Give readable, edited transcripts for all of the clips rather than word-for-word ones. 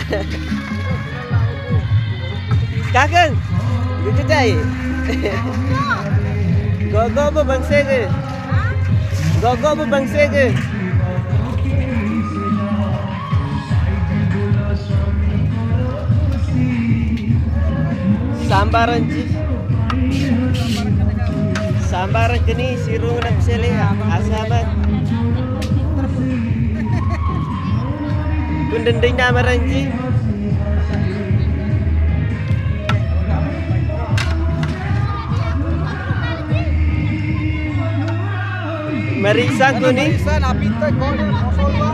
Kakak, dikejai. Gogo apa bangsa ke? Gogo apa bangsa ke? Sambaran ji. Sambaran kini sirung nak sele asabat. Kundending nama ranji. Marisan ko ni. Marisan apita ko ni masolwa.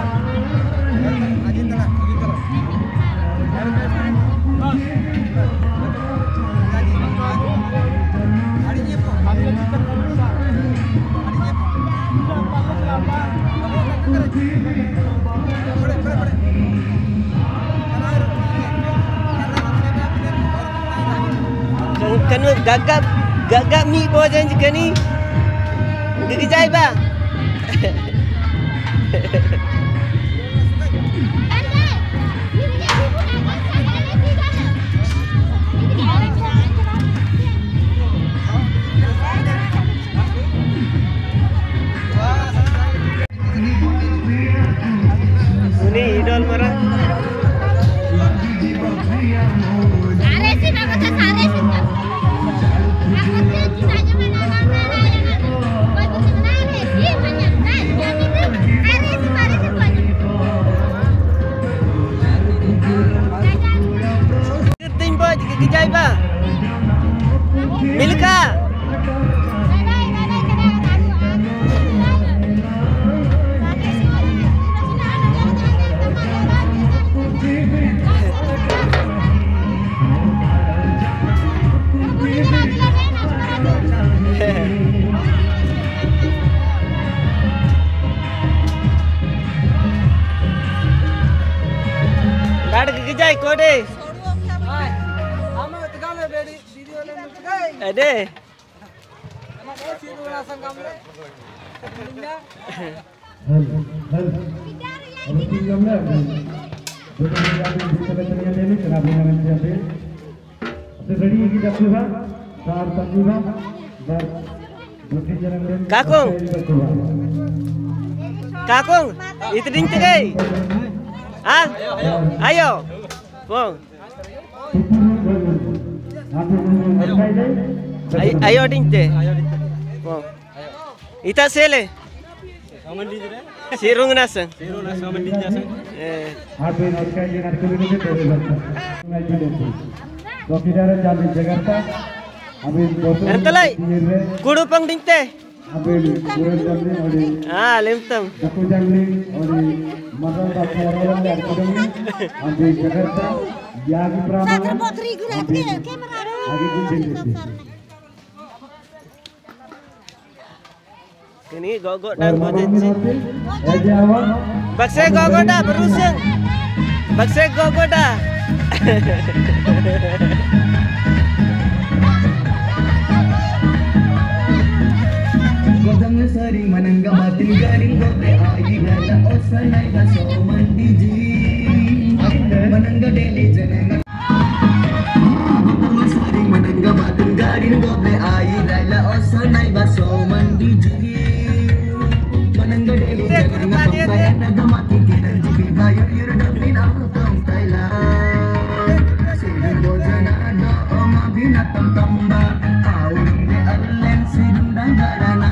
Kan gagap mi bawa janji kan ni. Gegejai ba. Ini idol marah. Gegejai ba. Milka. Kad gegejai ko deh. Ada. Kakung. Kakung, itu ding tegai. Ah? Ayo. Bong. Ayo ding te. Bong. Ita sele. Sirung nasang. Entelai. Kudu pang ding te. Ah, lemtem. Ini gogok dan gojenci. Bakse gogok dah berusung. Bakse gogok dah. Godang sering menanggapatin garing gobe ayi gala osanai baso mandiji menangga deli jenengan godang sering menanggapatin garing gobe ayi gala osanai baso mandiji menangga deli jenengan kaya nagamati kinan jibi bayo yurdapin aku tong Thailand sirung bojana do oma binatang tamba awing de allen sirung dangarana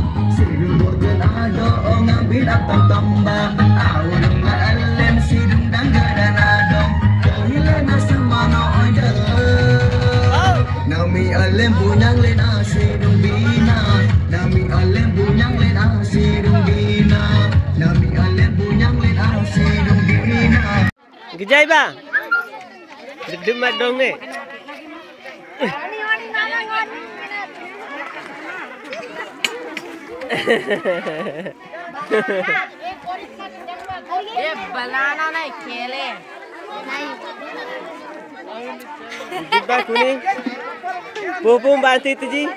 binatang tamba awang allen sirung danggaranado kahila na semana ada nami allen punyang len asirung bina nami allen punyang len asirung bina nami allen punyang len asirung bina Gejai ba. Demat dong ni. ये बनाना नहीं खेले Jumpa kuning. Pupung bantu itu ji.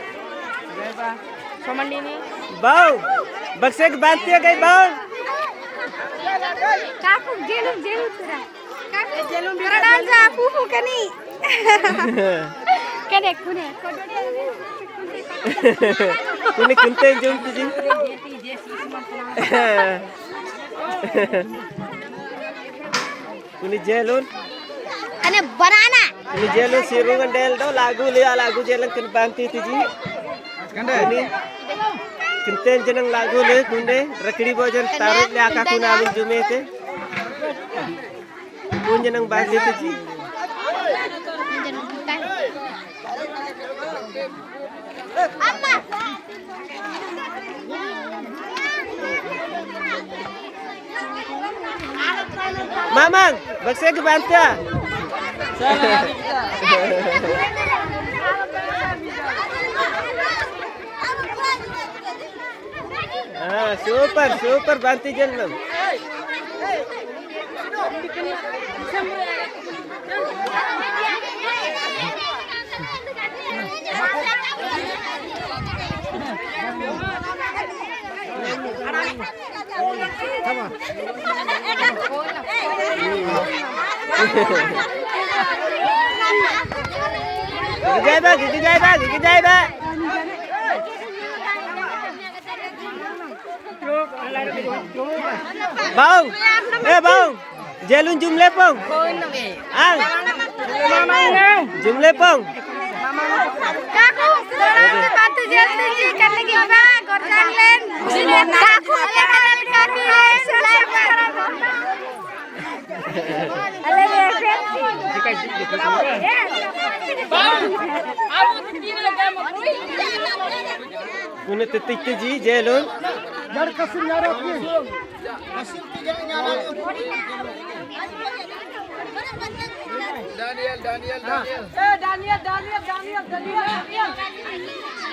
समंडी नहीं Bau. Bakse ke bantu ya kai bau. काकू जेलू जेलू तेरा काकू kan ni. Kedek kune. Kune kunten jom tu ji. Kune jelun. Ane banana. Kune jelun sirungan del do lagu liya lagu jelun kun banti tu ji. Kune kunten jenang lagu le kunde rakdi bojan tarut le aka kuna amin jume te. Kun jenang banti tu ji. Amma. Mamang, bakse ke bantia. Ah, super banti jenang. Gigi jai ba. Bang, bang, jelun jumle pong. Ang, jumle pong. Kaku, orang bantu jel tu ji करने की बात कर सकलेन. Kaku ले कर काफी सलाह अले Kune tetik tu ji jelun. Dar kasim nyara ki. Kasim ki nyara. Daniel.